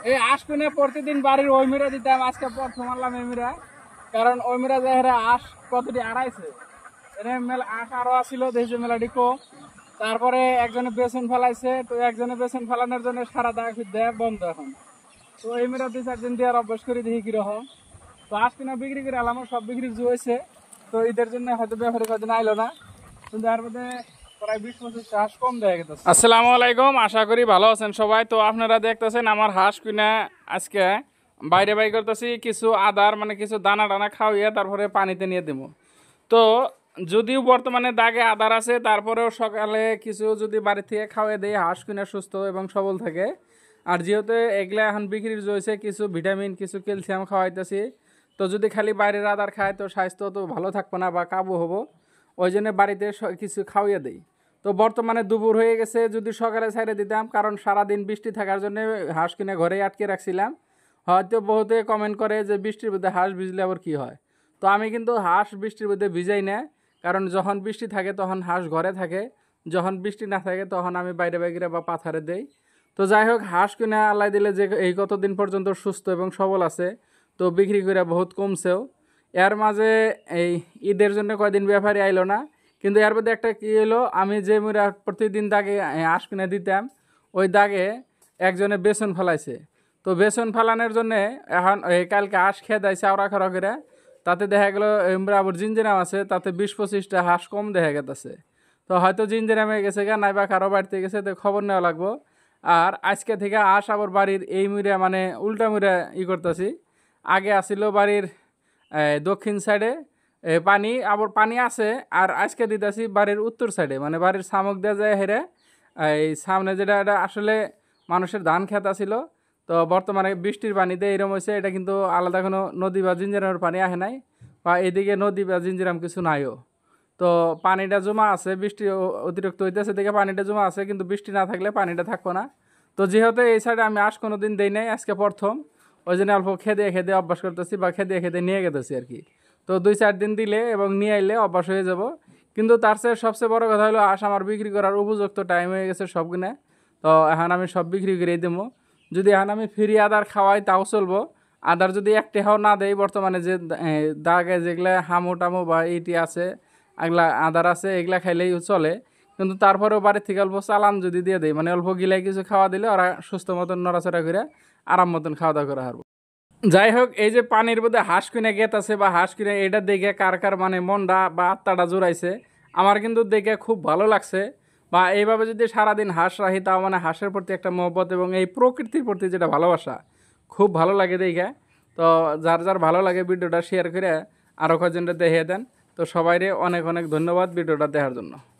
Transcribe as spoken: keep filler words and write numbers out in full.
এই আঁশ কিনে প্রতিদিন বাড়ির ওই মিরা দিতাম, আজকে প্রথম আনলাম এই মিরা। কারণ ওই মিরা যে হেরা আঁশ কতটি আড়াইছে, এনে মেলা আঁশ আরো আসছিল দেখছে মেলাটি কম। তারপরে একজনে বেসন ফেলাইছে, তো একজনে বেসন ফেলানোর জন্য সারা দাগ দেয় বন্ধ এখন। তো এই মিরা দুই চার দিন দিয়ে আর অভ্যাস করে দেখি কিরকম। তো আঁশ কিনা বিক্রি করে আলাম, সব বিক্রি হয়েছে। তো ঈদের জন্য হয়তো ব্যাপারে কদিন আইলো না, কিন্তু এর মধ্যে প্রায় বিশ পঁচিশ হাঁস কম দেয়া গেছে। আসসালামু আলাইকুম, আশা করি ভালো আছেন সবাই। তো আপনারা দেখতেছেন আমার হাঁস কিনা আজকে বাইরে বাই করতেছি, কিছু আদার মানে কিছু দানা টানা খাওয়াইয়া তারপরে পানিতে নিয়ে দেবো। তো যদিও বর্তমানে দাগে আদার আছে, তারপরেও সকালে কিছু যদি বাড়ি থেকে খাওয়াই দেয় হাঁস কিনা সুস্থ এবং সবল থাকে। আর যেহেতু এগুলা এখন বিক্রির রয়েছে, কিছু ভিটামিন কিছু ক্যালসিয়াম খাওয়াইতেছি। তো যদি খালি বাইরের আদার খায় তো স্বাস্থ্য তো ভালো থাকবো না বা কাবু হবো, ওই জন্য বাড়িতে কিছু খাওয়াইয়া দেই। তো বর্তমানে দুপুর হয়ে গেছে, যদি সকালে ছাইড়ে দিতাম, কারণ সারাদিন বৃষ্টি থাকার জন্য হাঁস কিনে ঘরেই আটকে রাখছিলাম। হয়তো বহুতে কমেন্ট করে যে বৃষ্টির মধ্যে হাঁস ভিজলে আবার কী হয়। তো আমি কিন্তু হাঁস বৃষ্টির মধ্যে ভিজাই না, কারণ যখন বৃষ্টি থাকে তখন হাঁস ঘরে থাকে, যখন বৃষ্টি না থাকে তখন আমি বাইরে বাইরে বা পাথারে দেই। তো যাই হোক, হাঁস কিনে আল্লাহ দিলে যে এই কতদিন পর্যন্ত সুস্থ এবং সবল আছে, তো বিক্রি করে বহুত কমছেও। এর মাঝে এই ঈদের জন্য কয়দিন ব্যাপারই আইলো না, কিন্তু এর মধ্যে একটা কী হলো, আমি যে মুরা প্রতিদিন দাগে হাঁস কিনে দিতাম, ওই দাগে একজনে বেসন ফেলাইছে। তো বেসন ফেলানোর জন্যে এখন এই কালকে হাঁস খেয়ে দেয় চাওড়া খরা করে, তাতে দেখা গেলো আবার জিঞ্জিরাম আছে, তাতে বিশ পঁচিশটা হাঁস কম দেখা গেছে। তো হয়তো জিঞ্জিরামে গেছে গা, নাইবা কারো বাড়িতে গেছে, তো খবর নেওয়া লাগবো। আর আজকে থেকে হাঁস আবার বাড়ির এই মুড়া মানে উল্টা মুড়া ই করতেছি। আগে আসিল বাড়ির দক্ষিণ সাইডে পানি, আবার পানি আছে, আর আজকে দিতেছি বাড়ির উত্তর সাইডে, মানে বাড়ির শামুক দেওয়া যায় হেরে এই সামনে, যেটা এটা আসলে মানুষের ধান খেত ছিল। তো বর্তমানে বৃষ্টির পানিতে এরকম হয়েছে, এটা কিন্তু আলাদা কোনো নদী বা জিঞ্জিরামের পানি আহে নাই, বা এদিকে নদী বা জিঞ্জিরাম কিছু নাইও। তো পানিটা জমা আছে, বৃষ্টি অতিরিক্ত হইতেছে দেখে পানিটা জমা আছে, কিন্তু বৃষ্টি না থাকলে পানিটা থাকবো না। তো যেহেতু এই সাইডে আমি আস কোনো দিন দেই নাই, আজকে প্রথম, ওই জন্য অল্প খেদে খেদে অভ্যাস করতেছি বা খেদে খেদে নিয়ে গেতেছি আর কি। তো দুই চার দিন দিলে এবং নিয়ে আইলে অভ্যাস হয়ে যাব। কিন্তু তার চেয়ে সবচেয়ে বড় কথা হলো আস আমার বিক্রি করার উপযুক্ত টাইম হয়ে গেছে সবগুনে। তো এখন আমি সব বিক্রি করে দেবো। যদি এখন আমি ফ্রি আদার খাওয়াই তাও চলবো। আদার যদি এক টেহাও না দেয়, বর্তমানে যে দাগে যেগুলা হামু টামু বা ইটি আছে, এগুলা আদার আছে, এগুলা খাইলেই চলে। কিন্তু তারপরেও বাড়ির থেকে অল্প চালান যদি দিয়ে দেয়, মানে অল্প গিলাই কিছু খাওয়া দিলে ওরা সুস্থ মতন নড়াচড়া করে আরাম মতন খাওয়া দাওয়া করে হারবো। যাই হোক, এই যে পানির মধ্যে হাঁস কিনে গেত আছে বা হাঁস কিনে, এটা দেখে কার কার মানে মনটা বা আত্মাটা জোড়াইছে, আমার কিন্তু দেখে খুব ভালো লাগছে। বা এইভাবে যদি সারাদিন হাঁস রাখি, তাও মানে হাঁসের প্রতি একটা মহব্বত এবং এই প্রকৃতির প্রতি যেটা ভালোবাসা, খুব ভালো লাগে দেখে। তো যার যার ভালো লাগে ভিডিওটা শেয়ার করে আরও কয়েকজনটা দেখিয়ে দেন। তো সবাইরে অনেক অনেক ধন্যবাদ ভিডিওটা দেখার জন্য।